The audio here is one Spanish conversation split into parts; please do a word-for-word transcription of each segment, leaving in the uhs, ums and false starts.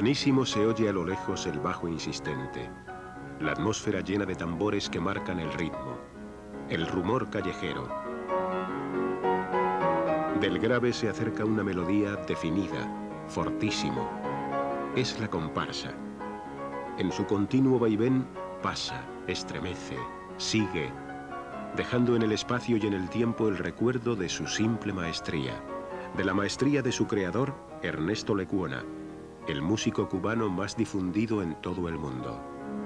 Pianísimo se oye a lo lejos el bajo insistente, la atmósfera llena de tambores que marcan el ritmo, el rumor callejero. Del grave se acerca una melodía definida, fortísimo. Es la comparsa. En su continuo vaivén pasa, estremece, sigue, dejando en el espacio y en el tiempo el recuerdo de su simple maestría, de la maestría de su creador, Ernesto Lecuona, el músico cubano más difundido en todo el mundo.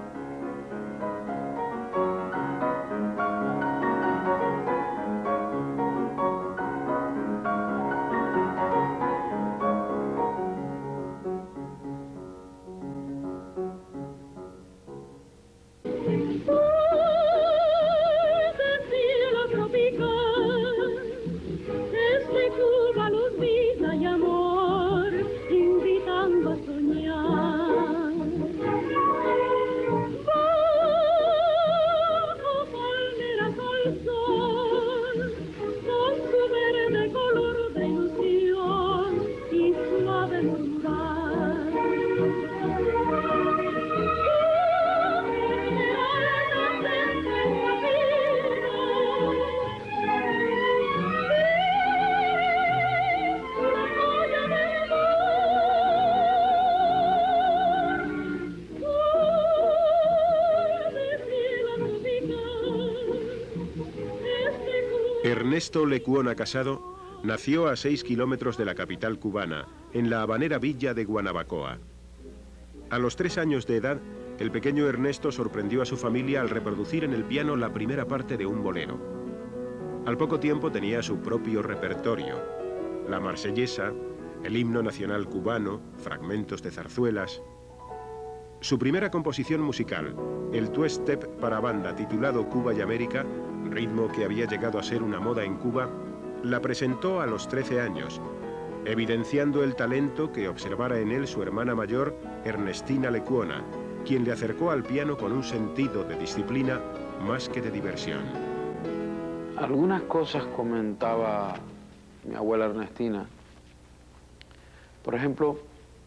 Ernesto Lecuona Casado nació a seis kilómetros de la capital cubana, en la habanera villa de Guanabacoa. A los tres años de edad, el pequeño Ernesto sorprendió a su familia al reproducir en el piano la primera parte de un bolero. Al poco tiempo tenía su propio repertorio: la marsellesa, el himno nacional cubano, fragmentos de zarzuelas. Su primera composición musical, el two-step para banda titulado Cuba y América, ritmo que había llegado a ser una moda en Cuba, la presentó a los trece años, evidenciando el talento que observara en él su hermana mayor, Ernestina Lecuona, quien le acercó al piano con un sentido de disciplina más que de diversión. Algunas cosas comentaba mi abuela Ernestina. Por ejemplo,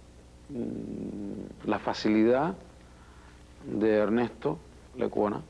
la facilidad de Ernesto Lecuona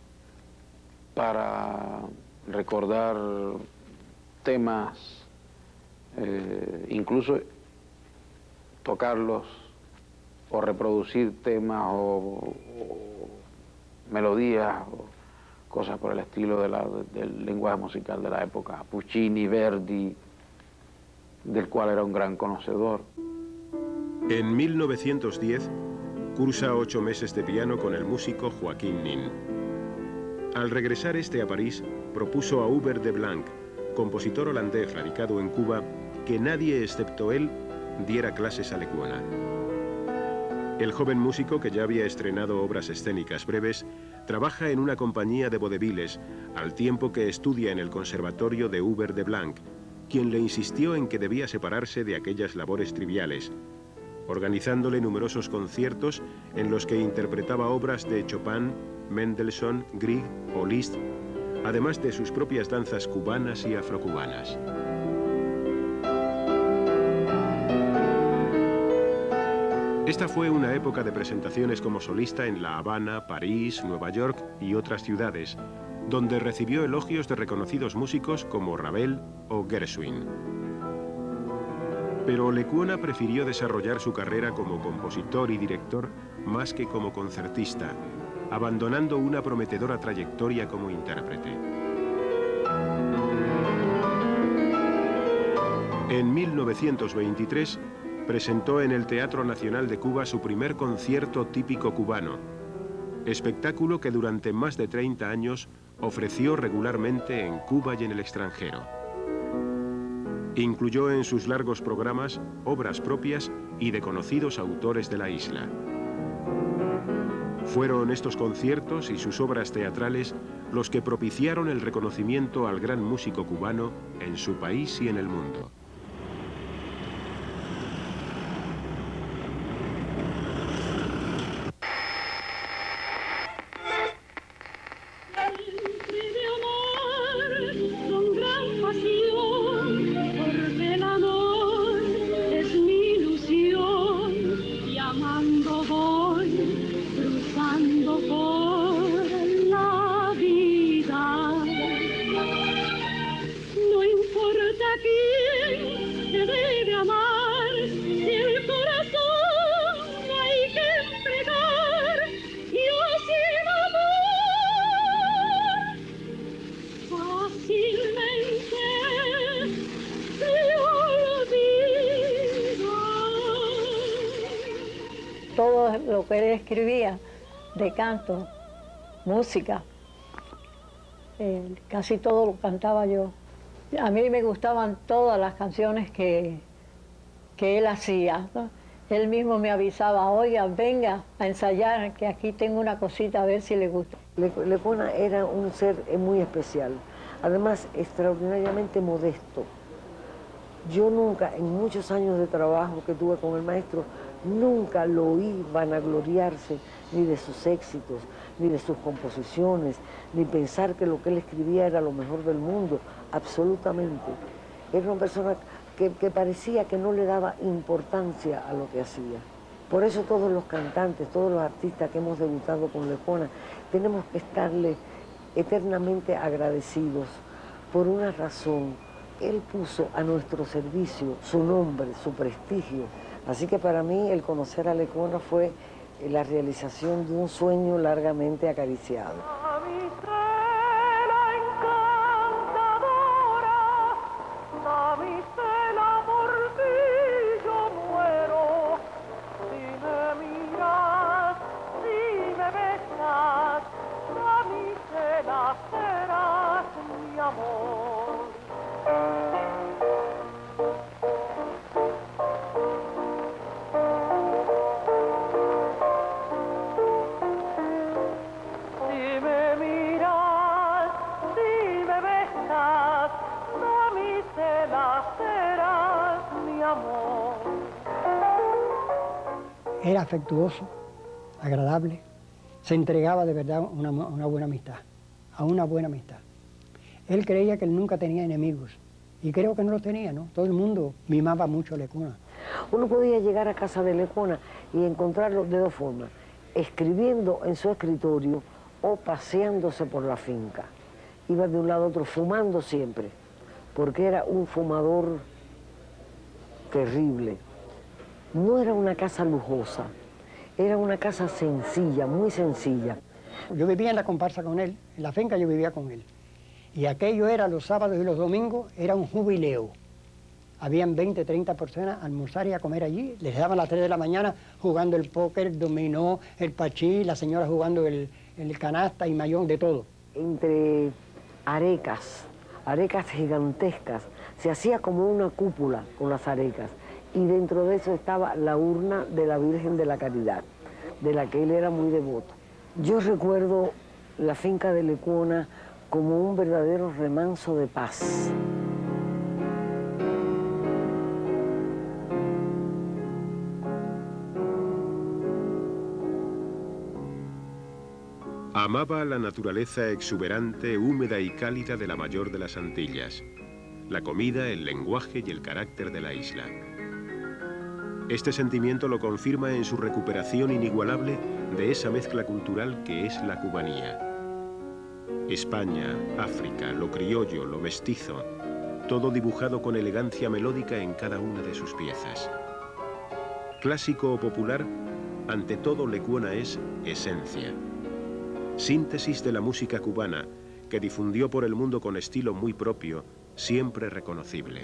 para recordar temas, eh, incluso tocarlos o reproducir temas o, o melodías o cosas por el estilo de la, del lenguaje musical de la época, Puccini, Verdi, del cual era un gran conocedor. En mil novecientos diez cursa ocho meses de piano con el músico Joaquín Nin. Al regresar este a París, propuso a Hubert de Blanc, compositor holandés radicado en Cuba, que nadie excepto él diera clases a Lecuona. El joven músico, que ya había estrenado obras escénicas breves, trabaja en una compañía de vodevils, al tiempo que estudia en el conservatorio de Hubert de Blanc, quien le insistió en que debía separarse de aquellas labores triviales, organizándole numerosos conciertos en los que interpretaba obras de Chopin, Mendelssohn, Grieg o Liszt, además de sus propias danzas cubanas y afrocubanas. Esta fue una época de presentaciones como solista en La Habana, París, Nueva York y otras ciudades, donde recibió elogios de reconocidos músicos como Ravel o Gershwin. Pero Lecuona prefirió desarrollar su carrera como compositor y director más que como concertista, abandonando una prometedora trayectoria como intérprete. En mil novecientos veintitrés presentó en el Teatro Nacional de Cuba su primer concierto típico cubano, espectáculo que durante más de treinta años ofreció regularmente en Cuba y en el extranjero. Incluyó en sus largos programas obras propias y de conocidos autores de la isla. Fueron estos conciertos y sus obras teatrales los que propiciaron el reconocimiento al gran músico cubano en su país y en el mundo. Porque el amor es mi ilusión y amor que él escribía de canto, música. Eh, casi todo lo cantaba yo. A mí me gustaban todas las canciones que, que él hacía, ¿no? Él mismo me avisaba, oiga, venga a ensayar, que aquí tengo una cosita, a ver si le gusta. Lecuona era un ser muy especial, además extraordinariamente modesto. Yo nunca, en muchos años de trabajo que tuve con el maestro, nunca lo oí vanagloriarse ni de sus éxitos, ni de sus composiciones, ni pensar que lo que él escribía era lo mejor del mundo, absolutamente. Era una persona que, que parecía que no le daba importancia a lo que hacía. Por eso todos los cantantes, todos los artistas que hemos debutado con Lecuona, tenemos que estarle eternamente agradecidos por una razón. Él puso a nuestro servicio su nombre, su prestigio. Así que para mí el conocer a Lecuona fue la realización de un sueño largamente acariciado. Era afectuoso, agradable, se entregaba de verdad a una, una buena amistad, a una buena amistad. Él creía que él nunca tenía enemigos, y creo que no los tenía, ¿no? Todo el mundo mimaba mucho a Lecuona. Uno podía llegar a casa de Lecuona y encontrarlo de dos formas, escribiendo en su escritorio o paseándose por la finca. Iba de un lado a otro, fumando siempre, porque era un fumador terrible. No era una casa lujosa, era una casa sencilla, muy sencilla. Yo vivía en la comparsa con él, en la finca yo vivía con él. Y aquello era los sábados y los domingos, era un jubileo. Habían veinte, treinta personas a almorzar y a comer allí. Les daban a las tres de la mañana jugando el póker, el dominó, el pachí, la señora jugando el, el canasta y mayón, de todo. Entre arecas, arecas gigantescas, se hacía como una cúpula con las arecas. Y dentro de eso estaba la urna de la Virgen de la Caridad, de la que él era muy devoto. Yo recuerdo la finca de Lecuona como un verdadero remanso de paz. Amaba la naturaleza exuberante, húmeda y cálida de la mayor de las Antillas, la comida, el lenguaje y el carácter de la isla. Este sentimiento lo confirma en su recuperación inigualable de esa mezcla cultural que es la cubanía. España, África, lo criollo, lo mestizo, todo dibujado con elegancia melódica en cada una de sus piezas. Clásico o popular, ante todo Lecuona es esencia. Síntesis de la música cubana, que difundió por el mundo con estilo muy propio, siempre reconocible.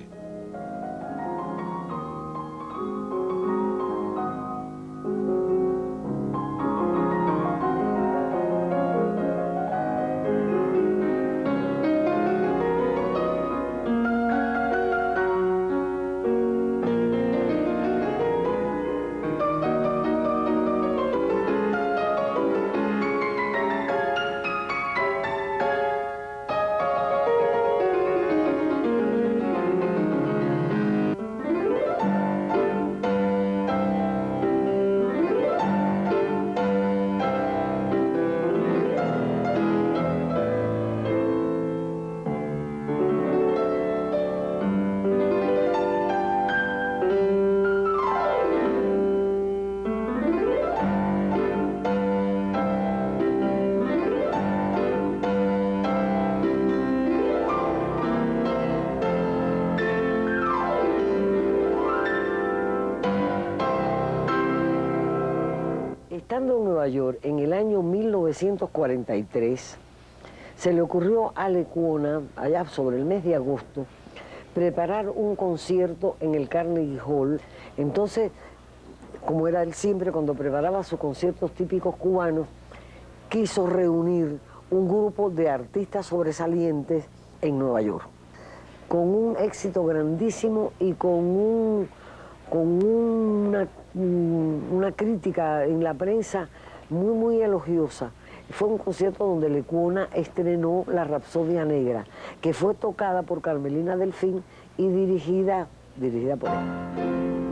Estando en Nueva York en el año mil novecientos cuarenta y tres, se le ocurrió a Lecuona, allá sobre el mes de agosto, preparar un concierto en el Carnegie Hall. Entonces como era él siempre cuando preparaba sus conciertos típicos cubanos, quiso reunir un grupo de artistas sobresalientes en Nueva York, con un éxito grandísimo y con, un, con una, una crítica en la prensa muy, muy elogiosa. Fue un concierto donde Lecuona estrenó La Rapsodia Negra, que fue tocada por Carmelina Delfín y dirigida, dirigida por él.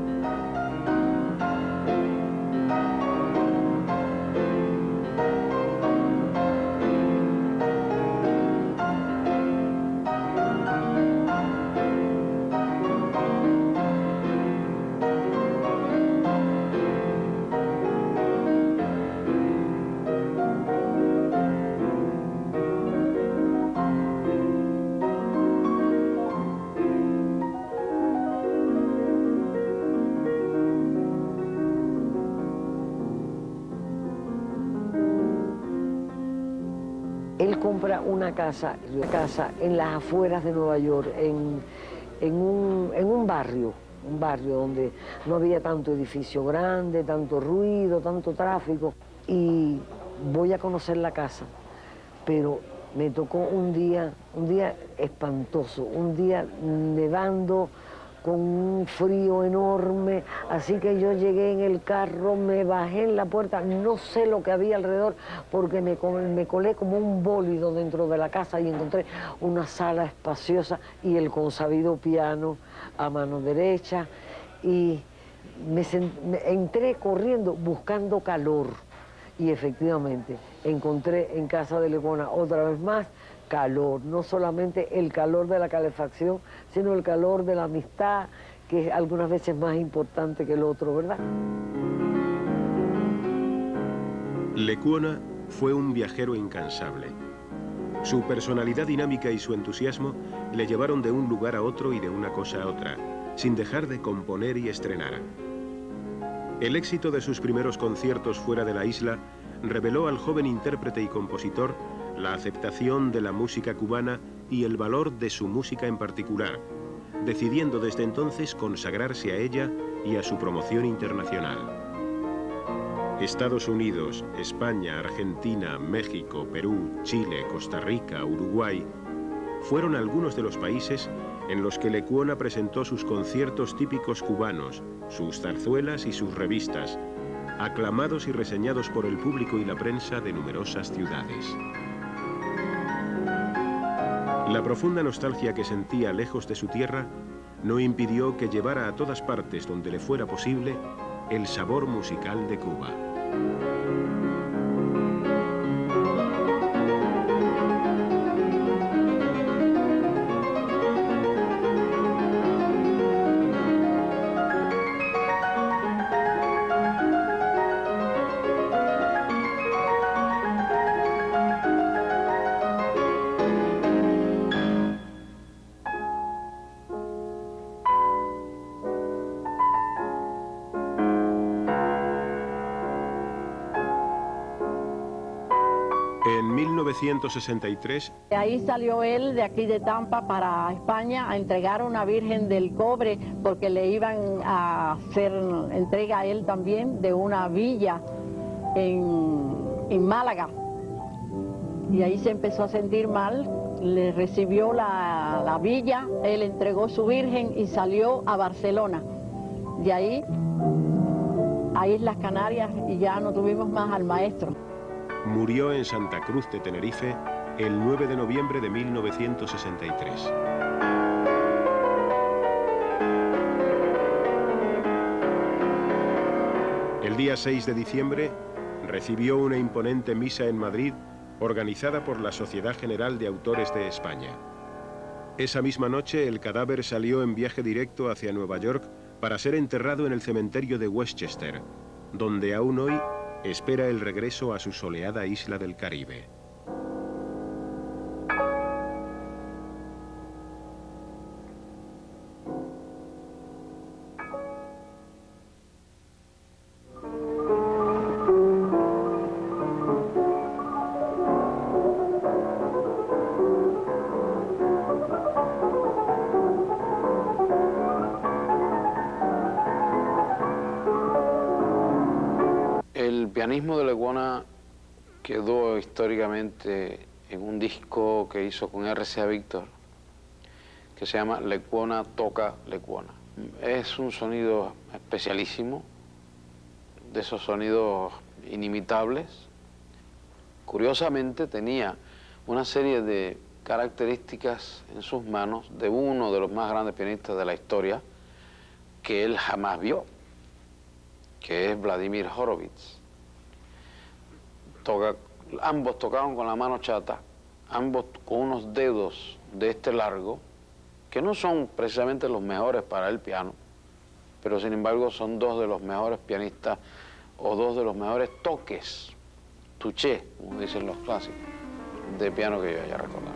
Él compra una casa, una casa en las afueras de Nueva York, en, en, un, en un barrio, un barrio donde no había tanto edificio grande, tanto ruido, tanto tráfico. Y voy a conocer la casa, pero me tocó un día, un día espantoso, un día nevando, con un frío enorme, así que yo llegué en el carro, me bajé en la puerta, no sé lo que había alrededor, porque me, me colé como un bólido dentro de la casa y encontré una sala espaciosa y el consabido piano a mano derecha, y me, me entré corriendo buscando calor, y efectivamente encontré en casa de Lecuona otra vez más calor, no solamente el calor de la calefacción, sino el calor de la amistad, que es algunas veces más importante que el otro, ¿verdad? Lecuona fue un viajero incansable. Su personalidad dinámica y su entusiasmo le llevaron de un lugar a otro y de una cosa a otra, sin dejar de componer y estrenar. El éxito de sus primeros conciertos fuera de la isla reveló al joven intérprete y compositor la aceptación de la música cubana y el valor de su música en particular, decidiendo desde entonces consagrarse a ella y a su promoción internacional. Estados Unidos, España, Argentina, México, Perú, Chile, Costa Rica, Uruguay fueron algunos de los países en los que Lecuona presentó sus conciertos típicos cubanos, sus zarzuelas y sus revistas, aclamados y reseñados por el público y la prensa de numerosas ciudades. La profunda nostalgia que sentía lejos de su tierra no impidió que llevara a todas partes donde le fuera posible el sabor musical de Cuba. En mil novecientos sesenta y tres... De ahí salió él de aquí de Tampa para España a entregar una Virgen del Cobre, porque le iban a hacer entrega a él también de una villa en, en Málaga. Y ahí se empezó a sentir mal, le recibió la, la villa, él entregó su Virgen y salió a Barcelona. De ahí a Islas Canarias y ya no tuvimos más al maestro. Murió en Santa Cruz de Tenerife el nueve de noviembre de mil novecientos sesenta y tres. El día seis de diciembre recibió una imponente misa en Madrid organizada por la Sociedad General de Autores de España. Esa misma noche el cadáver salió en viaje directo hacia Nueva York para ser enterrado en el cementerio de Westchester, donde aún hoy espera el regreso a su soleada isla del Caribe. pianismo de Lecuona quedó históricamente en un disco que hizo con R C A Víctor, que se llama Lecuona toca Lecuona. Es un sonido especialísimo, de esos sonidos inimitables. Curiosamente tenía una serie de características en sus manos de uno de los más grandes pianistas de la historia que él jamás vio, que es Vladimir Horowitz. Toca, ambos tocaban con la mano chata, ambos con unos dedos de este largo, que no son precisamente los mejores para el piano, pero sin embargo son dos de los mejores pianistas o dos de los mejores toques, touché, como dicen los clásicos, de piano que yo haya recordado.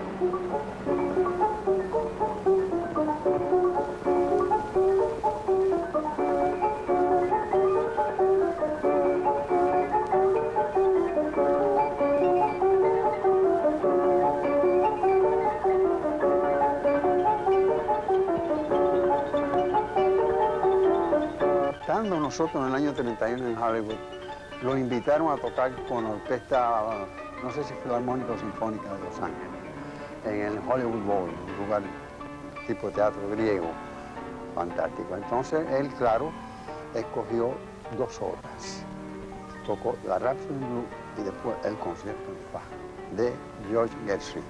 Estando nosotros en el año treinta y uno en Hollywood, lo invitaron a tocar con la orquesta, no sé si Filarmónica o Sinfónica de Los Ángeles, en el Hollywood Bowl, un lugar tipo teatro griego, fantástico. Entonces él, claro, escogió dos obras. Tocó la Rhapsody in Blue y después el concierto en Fa de George Gershwin.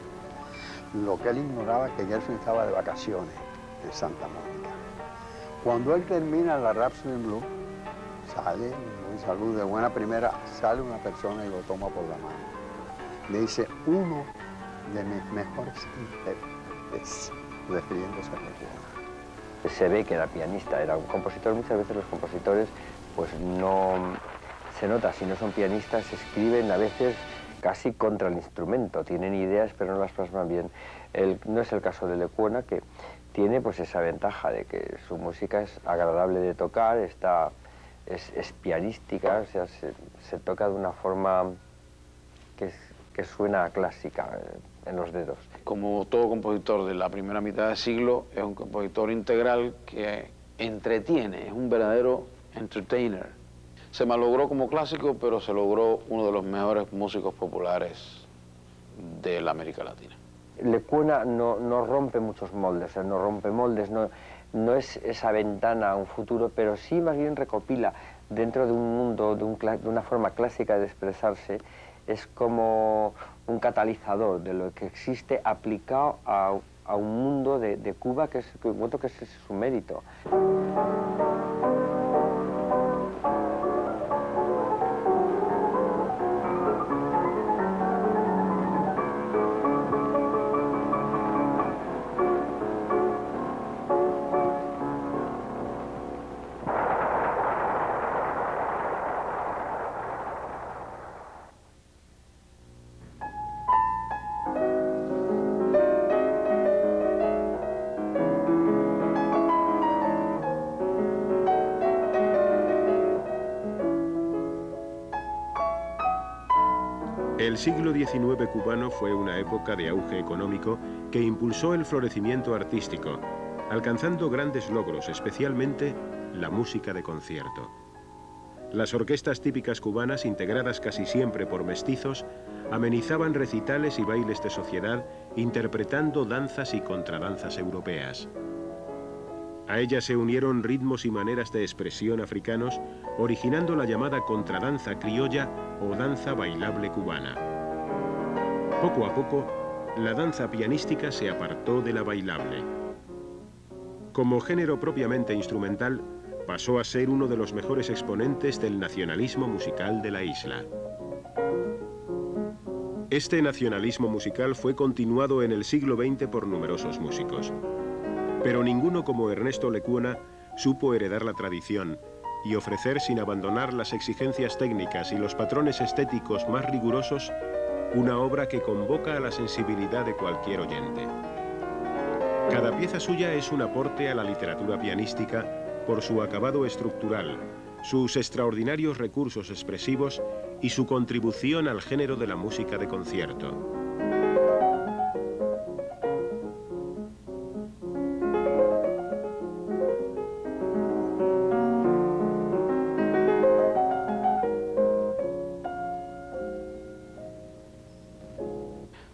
Lo que él ignoraba es que Gershwin estaba de vacaciones en Santa Mónica. Cuando él termina la Rhapsody in Blue, sale, en salud de buena primera, sale una persona y lo toma por la mano. Le dice, uno de mis mejores intérpretes, refiriéndose a Lecuona. Se ve que era pianista, era un compositor. Muchas veces los compositores, pues no se nota, si no son pianistas, escriben a veces casi contra el instrumento, tienen ideas pero no las plasman bien. El, no es el caso de Lecuona, que tiene pues esa ventaja de que su música es agradable de tocar, está, es, es pianística, o sea, se, se toca de una forma que, es, que suena clásica en los dedos. Como todo compositor de la primera mitad del siglo, es un compositor integral que entretiene, es un verdadero entertainer. Se malogró como clásico, pero se logró uno de los mejores músicos populares de la América Latina. Lecuona no, no rompe muchos moldes, no rompe moldes, no, no es esa ventana a un futuro, pero sí más bien recopila dentro de un mundo, de, un, de una forma clásica de expresarse, es como un catalizador de lo que existe aplicado a, a un mundo de, de Cuba que es, que, que es su mérito. El siglo diecinueve cubano fue una época de auge económico que impulsó el florecimiento artístico, alcanzando grandes logros, especialmente la música de concierto. Las orquestas típicas cubanas, integradas casi siempre por mestizos, amenizaban recitales y bailes de sociedad, interpretando danzas y contradanzas europeas. A ellas se unieron ritmos y maneras de expresión africanos, originando la llamada contradanza criolla o danza bailable cubana. Poco a poco, la danza pianística se apartó de la bailable. Como género propiamente instrumental, pasó a ser uno de los mejores exponentes del nacionalismo musical de la isla. Este nacionalismo musical fue continuado en el siglo veinte por numerosos músicos. Pero ninguno como Ernesto Lecuona supo heredar la tradición y ofrecer sin abandonar las exigencias técnicas y los patrones estéticos más rigurosos una obra que convoca a la sensibilidad de cualquier oyente. Cada pieza suya es un aporte a la literatura pianística por su acabado estructural, sus extraordinarios recursos expresivos y su contribución al género de la música de concierto.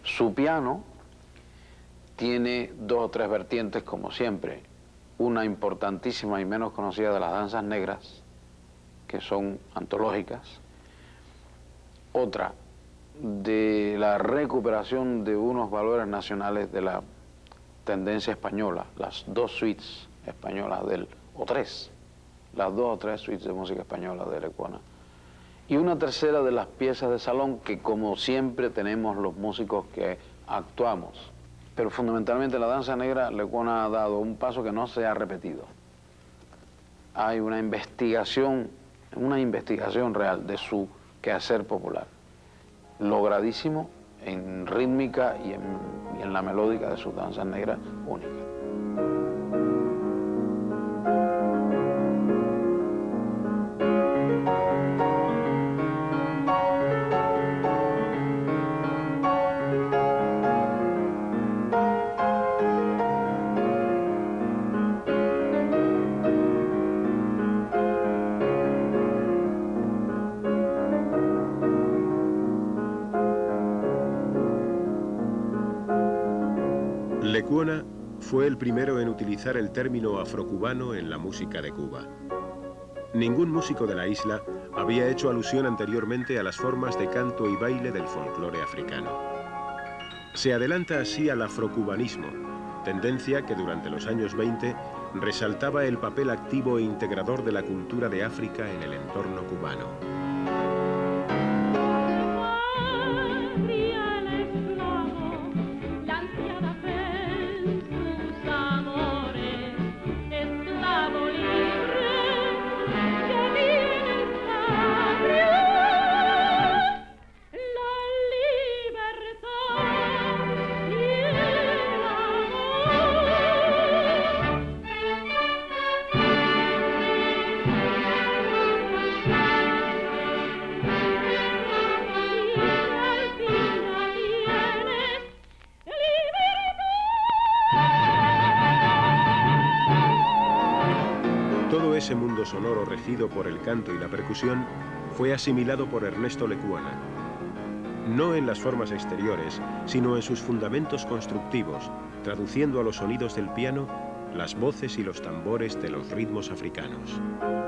Su piano tiene dos o tres vertientes, como siempre. Una importantísima y menos conocida de las danzas negras, que son antológicas. Otra, de la recuperación de unos valores nacionales de la tendencia española, las dos suites españolas del, o tres, las dos o tres suites de música española de Lecuona. Y una tercera de las piezas de salón que, como siempre, tenemos los músicos que actuamos. Pero fundamentalmente la danza negra, Lecuona ha dado un paso que no se ha repetido. Hay una investigación, una investigación real de su quehacer popular, logradísimo en rítmica y en, y en la melódica de sus danzas negras únicas. Lecuona fue el primero en utilizar el término afrocubano en la música de Cuba. Ningún músico de la isla había hecho alusión anteriormente a las formas de canto y baile del folclore africano. Se adelanta así al afrocubanismo, tendencia que durante los años veinte resaltaba el papel activo e integrador de la cultura de África en el entorno cubano. Ese mundo sonoro regido por el canto y la percusión fue asimilado por Ernesto Lecuona, no en las formas exteriores, sino en sus fundamentos constructivos, traduciendo a los sonidos del piano las voces y los tambores de los ritmos africanos.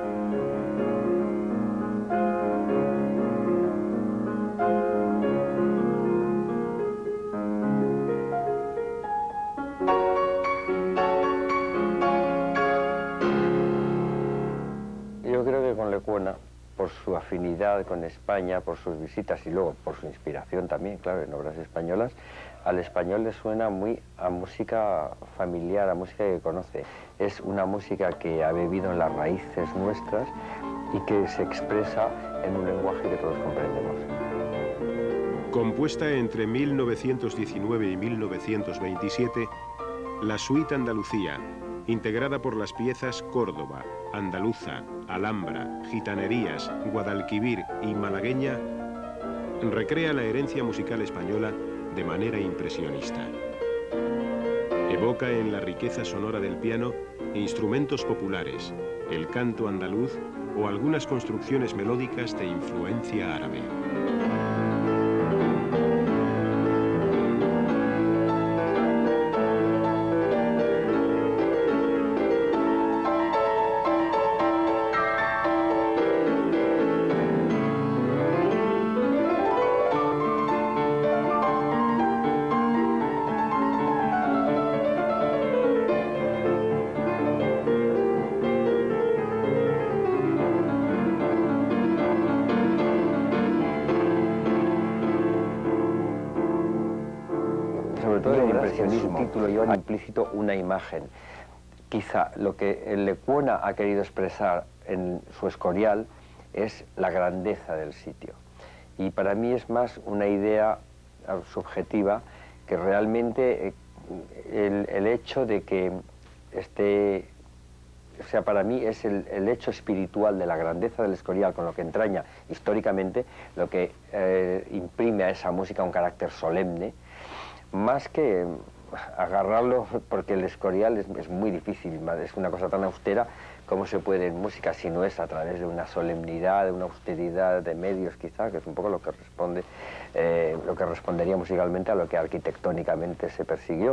Por su afinidad con España, por sus visitas y luego por su inspiración también, claro, en obras españolas, al español le suena muy a música familiar, a música que conoce. Es una música que ha bebido en las raíces nuestras y que se expresa en un lenguaje que todos comprendemos. Compuesta entre mil novecientos diecinueve y mil novecientos veintisiete, la Suite Andalucía, integrada por las piezas Córdoba, Andaluza, Alhambra, Gitanerías, Guadalquivir y Malagueña, recrea la herencia musical española de manera impresionista. Evoca en la riqueza sonora del piano instrumentos populares, el canto andaluz o algunas construcciones melódicas de influencia árabe. Título lleva implícito una imagen. Quizá lo que el Lecuona ha querido expresar en su Escorial es la grandeza del sitio. Y para mí es más una idea subjetiva que realmente el, el hecho de que esté, o sea, para mí es el, el hecho espiritual de la grandeza del Escorial, con lo que entraña históricamente, lo que eh, imprime a esa música un carácter solemne, más que agarrarlo, porque el Escorial es, es muy difícil, es una cosa tan austera cómo se puede en música si no es a través de una solemnidad, de una austeridad de medios quizá, que es un poco lo que responde, eh, lo que respondería musicalmente a lo que arquitectónicamente se persiguió.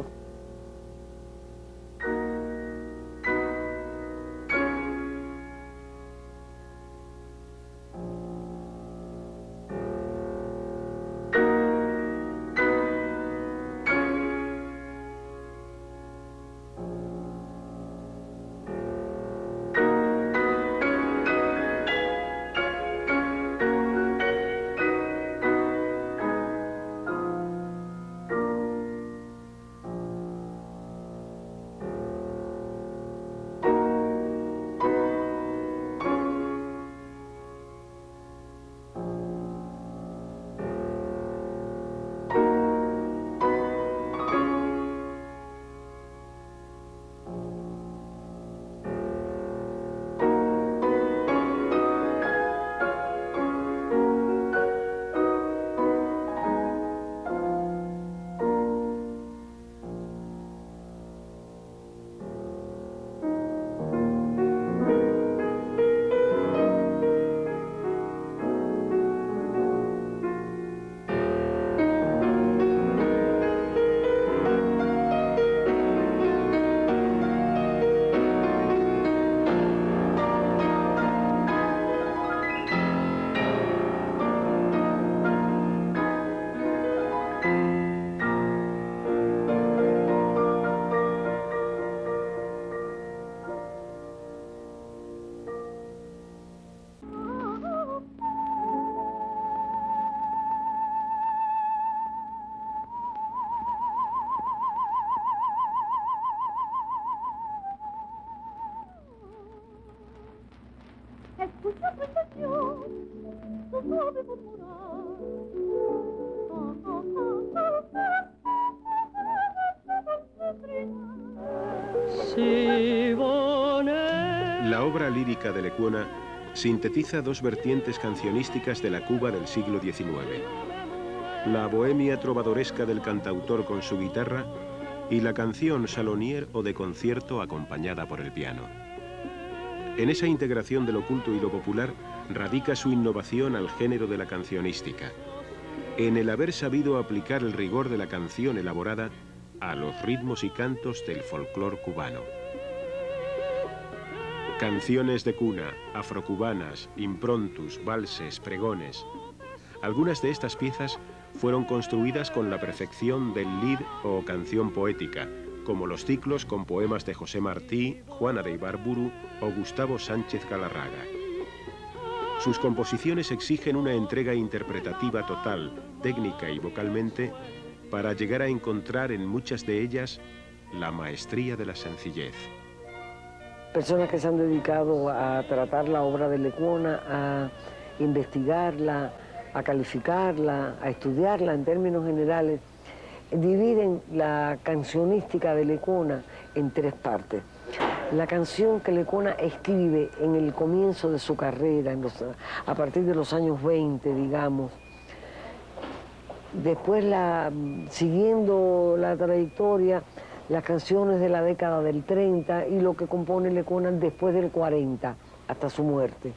Escucha precesión, tu suave murmurar. La obra lírica de Lecuona sintetiza dos vertientes cancionísticas de la Cuba del siglo diecinueve. La bohemia trovadoresca del cantautor con su guitarra y la canción salonier o de concierto acompañada por el piano. En esa integración de lo culto y lo popular radica su innovación al género de la cancionística, en el haber sabido aplicar el rigor de la canción elaborada a los ritmos y cantos del folclor cubano. Canciones de cuna, afrocubanas, improntus, valses, pregones. Algunas de estas piezas fueron construidas con la perfección del lied o canción poética, como los ciclos con poemas de José Martí, Juana de Ibarburu o Gustavo Sánchez Galarraga. Sus composiciones exigen una entrega interpretativa total, técnica y vocalmente, para llegar a encontrar en muchas de ellas la maestría de la sencillez. Personas que se han dedicado a tratar la obra de Lecuona, a investigarla, a calificarla, a estudiarla en términos generales, dividen la cancionística de Lecuona en tres partes. La canción que Lecuona escribe en el comienzo de su carrera, en los, a partir de los años veinte, digamos. Después, la, siguiendo la trayectoria, las canciones de la década del treinta y lo que compone Lecuona después del cuarenta, hasta su muerte.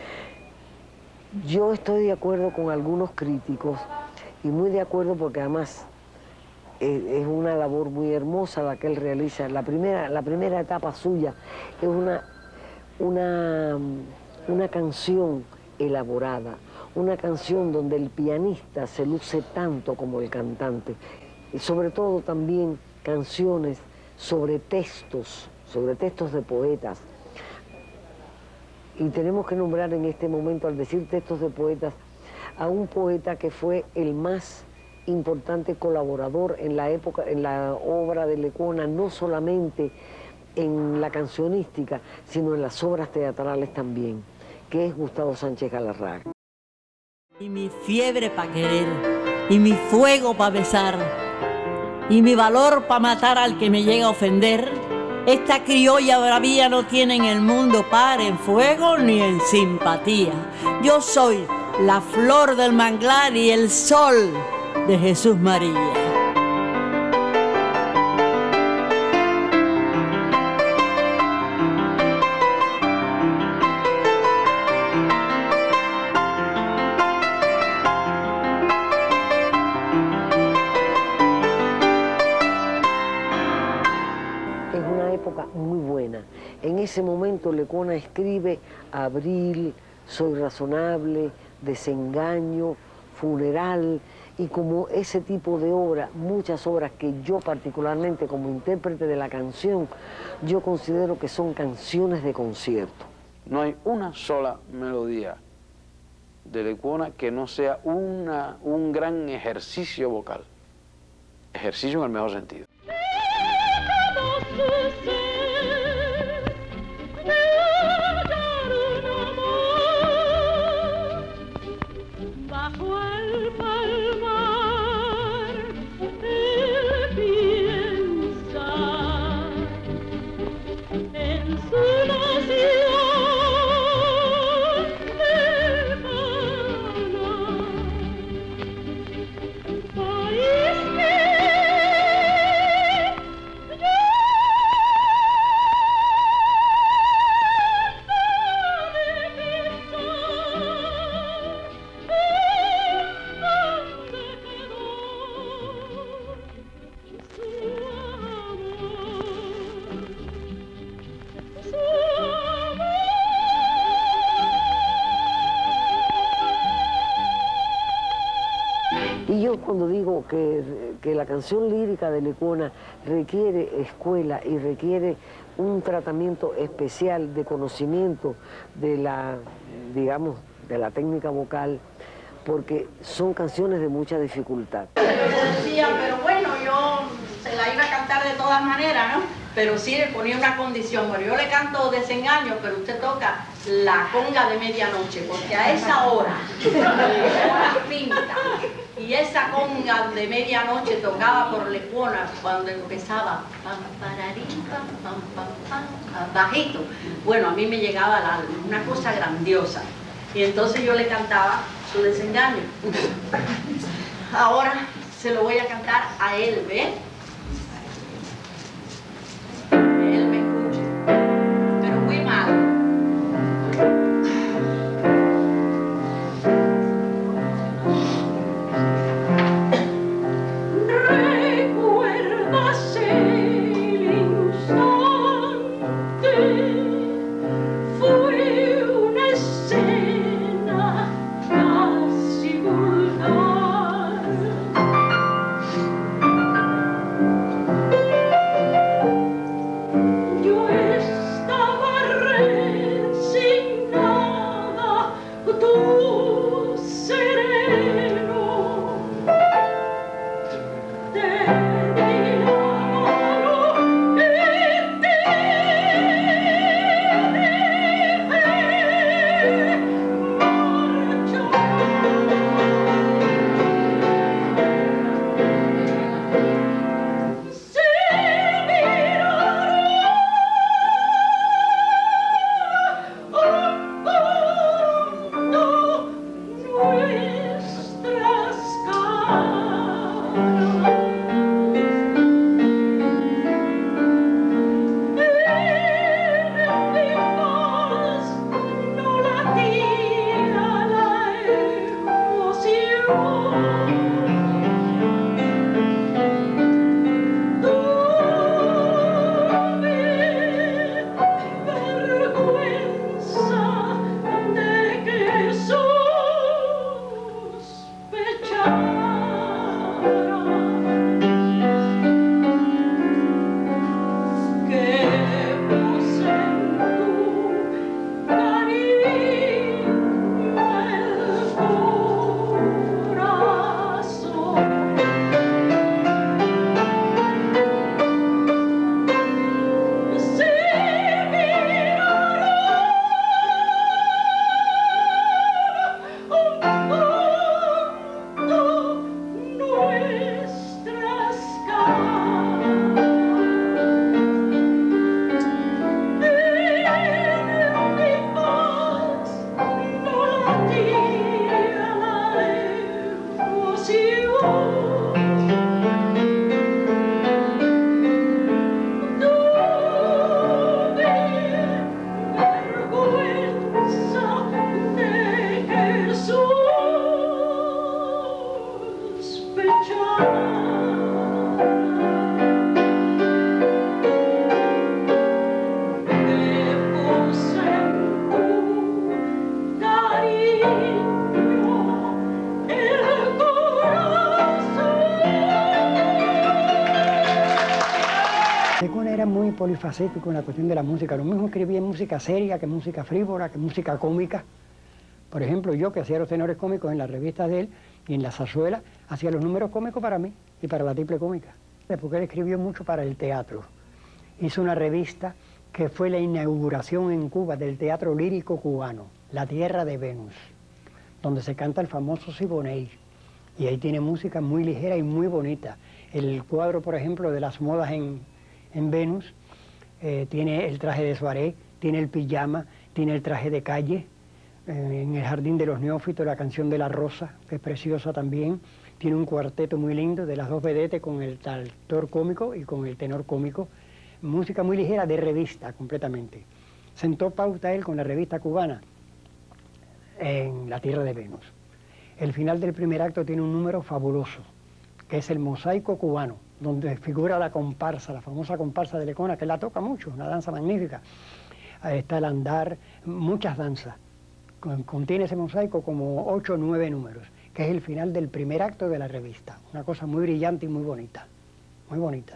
Yo estoy de acuerdo con algunos críticos, y muy de acuerdo porque además es una labor muy hermosa la que él realiza. La primera, la primera etapa suya es una, una, una canción elaborada, una canción donde el pianista se luce tanto como el cantante, y sobre todo también canciones sobre textos, sobre textos de poetas. Y tenemos que nombrar en este momento, al decir textos de poetas, a un poeta que fue el más importante colaborador en la época, en la obra de Lecuona, no solamente en la cancionística, sino en las obras teatrales también, que es Gustavo Sánchez Galarraga. Y mi fiebre pa' querer, y mi fuego pa' besar, y mi valor pa' matar al que me llega a ofender, esta criolla bravía no tiene en el mundo par en fuego ni en simpatía. Yo soy la flor del manglar y el sol de Jesús María. ese momento Lecuona escribe Abril, Soy razonable, Desengaño, Funeral, y como ese tipo de obras, muchas obras que yo particularmente como intérprete de la canción, yo considero que son canciones de concierto. No hay una sola melodía de Lecuona que no sea una, un gran ejercicio vocal. Ejercicio en el mejor sentido. Y yo cuando digo que, que la canción lírica de Lecuona requiere escuela y requiere un tratamiento especial de conocimiento de la, digamos, de la técnica vocal, porque son canciones de mucha dificultad. Yo decía, pero bueno, yo se la iba a cantar de todas maneras, ¿no? Pero sí le ponía una condición, bueno, yo le canto Desengaño, pero usted toca la conga de medianoche, porque a esa hora, horas pinta, y esa conga de medianoche tocaba por Lecuona cuando empezaba pam, pararín, pam, pam, pam, pam, bajito. Bueno, a mí me llegaba al alma, una cosa grandiosa. Y entonces yo le cantaba su Desengaño. Ahora se lo voy a cantar a él, ¿ve? Que él me escuche, pero muy mal. Casi vulgar. era muy polifacético en la cuestión de la música. Lo mismo escribía música seria que música frívola, que música cómica. Por ejemplo, yo que hacía los tenores cómicos en las revistas de él y en la zarzuela, hacía los números cómicos para mí y para la tiple cómica. Porque él escribió mucho para el teatro. Hizo una revista que fue la inauguración en Cuba del teatro lírico cubano, La Tierra de Venus, donde se canta el famoso Siboney. Y ahí tiene música muy ligera y muy bonita. El cuadro, por ejemplo, de las modas en, en Venus, eh, tiene el traje de soirée, tiene el pijama, tiene el traje de calle. Eh, en el Jardín de los Neófitos, la canción de la Rosa, que es preciosa también. Tiene un cuarteto muy lindo de las dos vedetes con el actor cómico y con el tenor cómico. Música muy ligera de revista, completamente. Sentó pauta él con la revista cubana en La Tierra de Venus. El final del primer acto tiene un número fabuloso, que es el Mosaico Cubano, donde figura la comparsa, la famosa comparsa de Lecona, que la toca mucho, una danza magnífica. Ahí está el andar, muchas danzas. Contiene ese mosaico como ocho o nueve números, que es el final del primer acto de la revista. Una cosa muy brillante y muy bonita, muy bonita.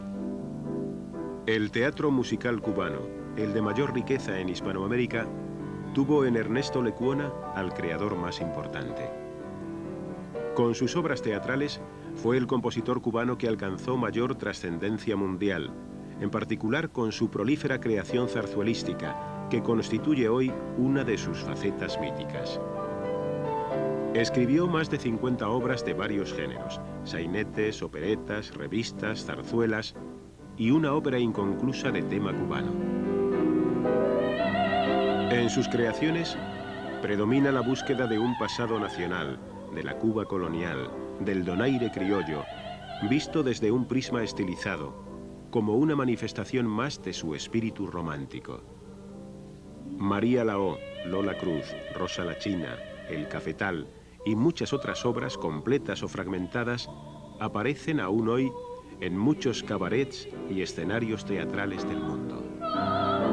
El teatro musical cubano, el de mayor riqueza en Hispanoamérica, tuvo en Ernesto Lecuona al creador más importante. Con sus obras teatrales, fue el compositor cubano que alcanzó mayor trascendencia mundial, en particular con su prolífera creación zarzuelística, que constituye hoy una de sus facetas míticas. Escribió más de cincuenta obras de varios géneros, sainetes, operetas, revistas, zarzuelas y una ópera inconclusa de tema cubano. En sus creaciones predomina la búsqueda de un pasado nacional, de la Cuba colonial, del donaire criollo, visto desde un prisma estilizado, como una manifestación más de su espíritu romántico. María Lao, Lola Cruz, Rosa la China, El Cafetal y muchas otras obras completas o fragmentadas aparecen aún hoy en muchos cabarets y escenarios teatrales del mundo.